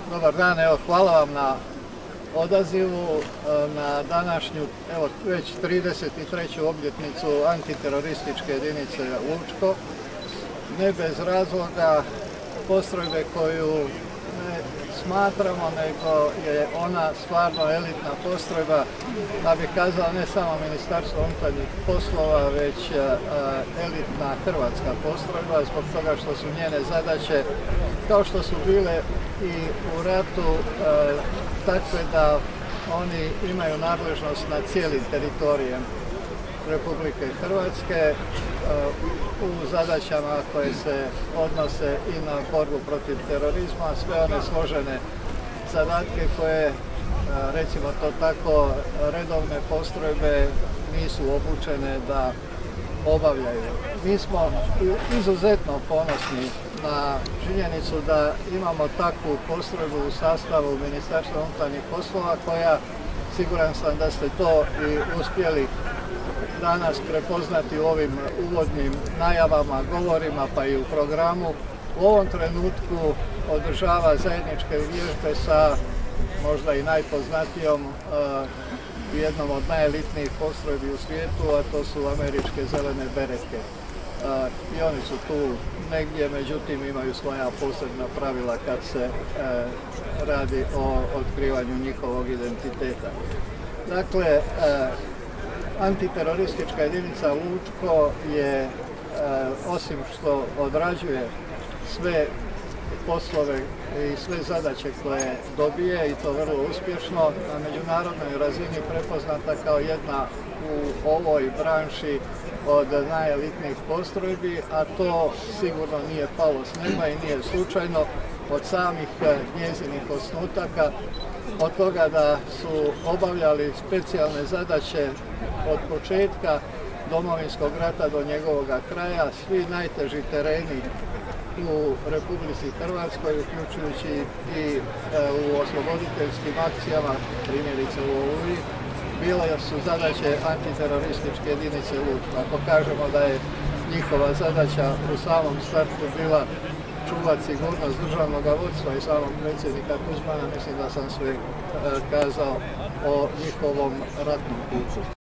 Dobar dan, evo hvala vam na odazivu na današnju, evo već 33. obljetnicu antiterorističke jedinice Lučko. Ne bez razloga postrojbe koju ne smatramo, nego je ona stvarno elitna postrojba, da bih kazao ne samo Ministarstvo unutarnjih poslova, već elitna hrvatska postrojba, zbog toga što su njene zadaće, kao što su bile i u ratu, takve da oni imaju nadležnost nad cijelim teritorijem Republike Hrvatske u zadaćama koje se odnose i na borbu protiv terorizma, sve one složene zadatke koje, recimo to tako, redovne postrojbe nisu obučene da obavljaju. Mi smo izuzetno ponosni na činjenicu da imamo takvu postrojbu u sastavu Ministarstva unutarnjih poslova koja, siguran sam da ste to i uspjeli danas prepoznati u ovim uvodnim najavama, govorima pa i u programu, u ovom trenutku održava zajedničke vježbe sa možda i najpoznatijom jednom od najelitnijih postrojbi u svijetu, a to su američke zelene beretke. I oni su tu negdje, međutim imaju svoja posebna pravila kad se radi o otkrivanju njihovog identiteta. Dakle, antiteroristička jedinica Lučko je, osim što odrađuje sve poslove i sve zadaće koje dobije, i to vrlo uspješno, na međunarodnoj razini prepoznata kao jedna u ovoj branši od najelitnijih postrojbi, a to sigurno nije palo s neba i nije slučajno od samih njezinih osnutaka, od toga da su obavljali specijalne zadaće od početka Domovinskog rata do njegovoga kraja, svi najteži tereni u Republici Hrvatskoj, uključujući i u osloboditeljskim akcijama, primjerice u Oluji, bile su zadaće antiterorističke jedinice Lučko. Ako kažemo da je njihova zadaća u samom startu bila čuvati sigurnost državnog vodstva i samog predsjednika Tuđmana, mislim da sam sve kazao o njihovom ratnom putu.